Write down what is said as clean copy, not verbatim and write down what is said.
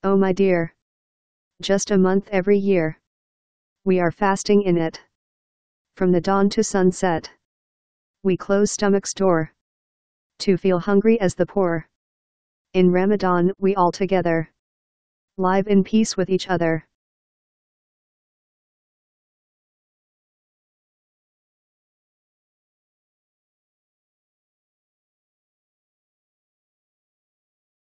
Oh my dear. Just a month every year. We are fasting in it. From the dawn to sunset. We close stomach's door. To feel hungry as the poor. In Ramadan we all together. Live in peace with each other.